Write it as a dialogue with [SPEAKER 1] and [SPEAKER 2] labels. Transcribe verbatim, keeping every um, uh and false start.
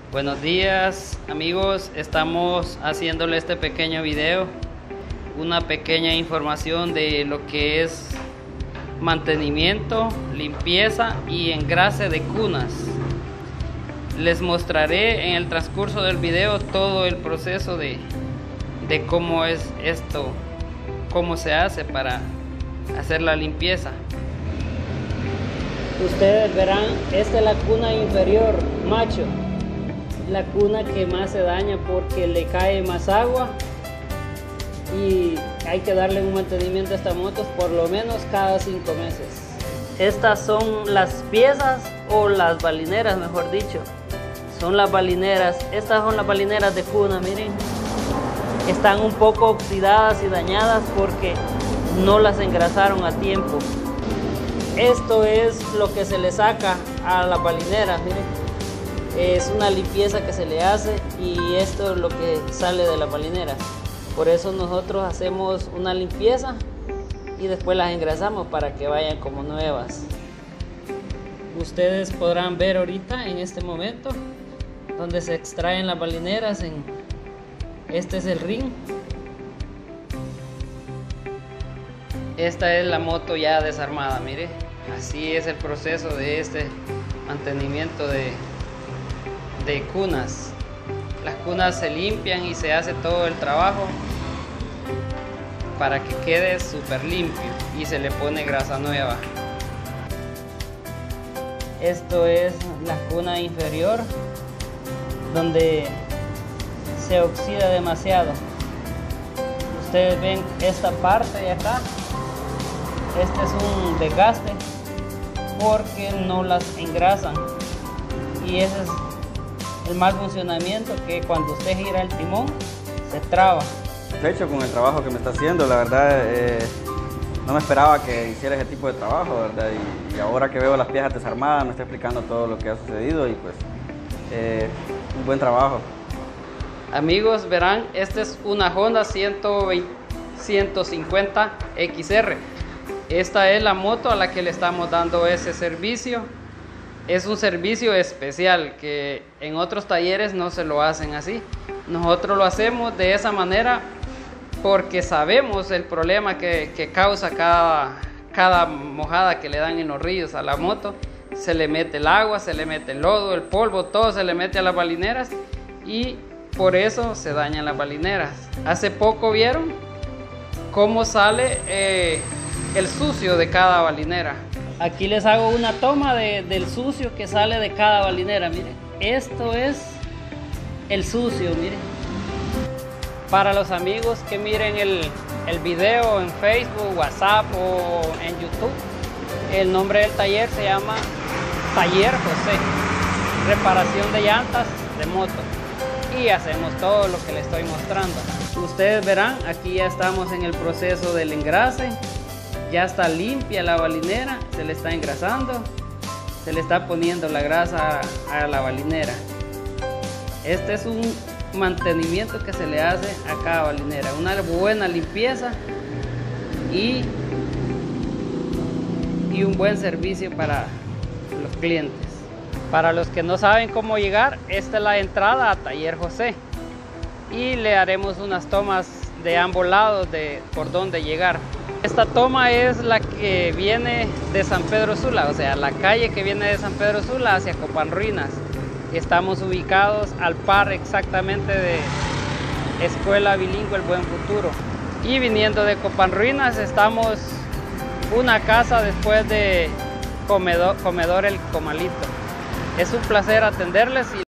[SPEAKER 1] Buenos días amigos, estamos haciéndole este pequeño video, una pequeña información de lo que es mantenimiento, limpieza y engrase de cunas. Les mostraré en el transcurso del video todo el proceso de, de cómo es esto, cómo se hace para hacer la limpieza. Ustedes verán, esta es la cuna inferior, macho. La cuna que más se daña porque le cae más agua y hay que darle un mantenimiento a estas motos por lo menos cada cinco meses. Estas son las piezas o las balineras, mejor dicho. Son las balineras. Estas son las balineras de cuna, miren. Están un poco oxidadas y dañadas porque no las engrasaron a tiempo. Esto es lo que se le saca a las balineras, miren. Es una limpieza que se le hace y esto es lo que sale de la balinera. Por eso nosotros hacemos una limpieza y después las engrasamos para que vayan como nuevas. Ustedes podrán ver ahorita en este momento donde se extraen las balineras. En este es el ring. Esta es la moto ya desarmada, mire. Así es el proceso de este mantenimiento de de cunas. Las cunas se limpian y se hace todo el trabajo para que quede súper limpio y se le pone grasa nueva. Esto es la cuna inferior donde se oxida demasiado. Ustedes ven esta parte de acá, este es un desgaste porque no las engrasan y ese es el mal funcionamiento, que cuando usted gira el timón se traba.
[SPEAKER 2] Satisfecho con el trabajo que me está haciendo, la verdad eh, no me esperaba que hiciera ese tipo de trabajo, ¿verdad? Y, y ahora que veo las piezas desarmadas me está explicando todo lo que ha sucedido y pues eh, un buen trabajo.
[SPEAKER 1] Amigos, verán, esta es una Honda ciento cincuenta X R. Esta es la moto a la que le estamos dando ese servicio. Es un servicio especial que en otros talleres no se lo hacen así. Nosotros lo hacemos de esa manera porque sabemos el problema que, que causa cada, cada mojada que le dan en los ríos a la moto. Se le mete el agua, se le mete el lodo, el polvo, todo se le mete a las balineras y por eso se dañan las balineras. Hace poco vieron cómo sale eh, el sucio de cada balinera. Aquí les hago una toma de, del sucio que sale de cada balinera, miren. Esto es el sucio, miren. Para los amigos que miren el, el video en Facebook, WhatsApp o en YouTube, el nombre del taller se llama Taller José, reparación de llantas de moto. Y hacemos todo lo que les estoy mostrando. Ustedes verán, aquí ya estamos en el proceso del engrase. Ya está limpia la balinera, se le está engrasando, se le está poniendo la grasa a la balinera. Este es un mantenimiento que se le hace a cada balinera, una buena limpieza y, y un buen servicio para los clientes. Para los que no saben cómo llegar, esta es la entrada a Taller José y le haremos unas tomas de ambos lados de por dónde llegar. Esta toma es la que viene de San Pedro Sula, o sea, la calle que viene de San Pedro Sula hacia Copanruinas. Estamos ubicados al par exactamente de Escuela Bilingüe El Buen Futuro. Y viniendo de Copanruinas estamos una casa después de Comedor, Comedor El Comalito. Es un placer atenderles. Y